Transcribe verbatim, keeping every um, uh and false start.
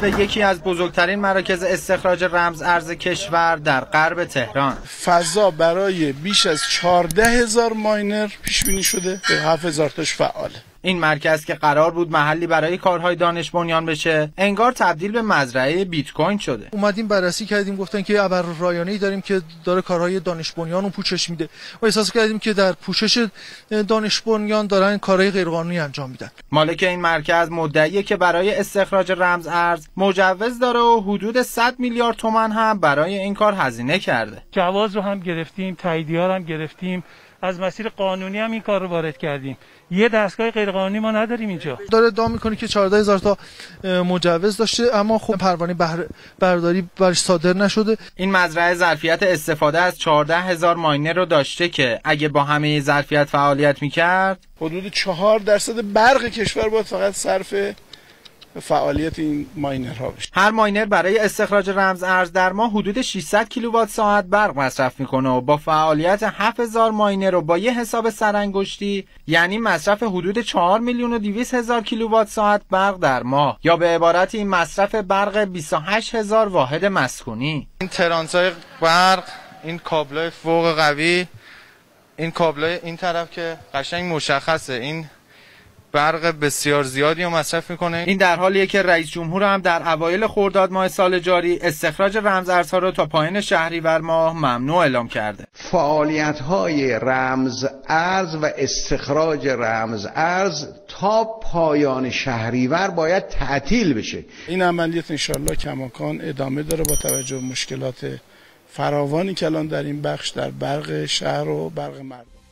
به یکی از بزرگترین مراکز استخراج رمز ارز کشور در غرب تهران. فضا برای بیش از چهارده هزار ماینر پیش بینی شده، هفت هزار تاش فعاله. این مرکز که قرار بود محلی برای کارهای دانش بنیان بشه، انگار تبدیل به مزرعه بیت کوین شده. اومدیم بررسی کردیم، گفتن که ابر رایانه‌ای داریم که داره کارهای دانش بنیان رو پوشش میده. ما احساس کردیم که در پوشش دانش بنیان دارن کارهای غیرقانونی انجام میدن. مالک این مرکز مدعیه که برای استخراج رمز ارز مجوز داره و حدود صد میلیارد تومان هم برای این کار هزینه کرده. جواز رو هم گرفتیم، تاییدیه رو هم گرفتیم، از مسیر قانونی هم این کار رو وارد کردیم. یه دستگاه غیرقانونی ما نداریم اینجا. داره ادعا میکنه که چهارده هزار تا مجوز داشته، اما خب پروانه بهره برداری برش صادر نشده. این مزرعه ظرفیت استفاده از چهارده هزار ماینر رو داشته که اگه با همه ظرفیت فعالیت میکرد حدود چهار درصد برق کشور باید فقط صرف فعالیت این ماینرها بشه. هر ماینر برای استخراج رمز ارز در ماه حدود ششصد کیلووات ساعت برق مصرف میکنه و با فعالیت هفت هزار ماینر و با یه حساب سرانگشتی یعنی مصرف حدود چهار میلیون و دویست هزار کیلووات ساعت برق در ماه، یا به عبارت این مصرف برق بیست و هشت هزار واحد مسکونی. این ترانس‌های برق، این کابلای فوق قوی، این کابلای این طرف که قشنگ مشخصه این برق بسیار زیادی رو مصرف میکنه. این در حالیه که رئیس جمهور هم در اوایل خرداد ماه سال جاری استخراج رمز ارزها رو تا پایان شهریور ماه ممنوع اعلام کرده. فعالیت‌های رمز ارز و استخراج رمز ارز تا پایان شهریور باید تعطیل بشه. این عملیات انشالله کماکان ادامه داره با توجه به مشکلات فراوانی که الان در این بخش در برق شهر و برق مردم.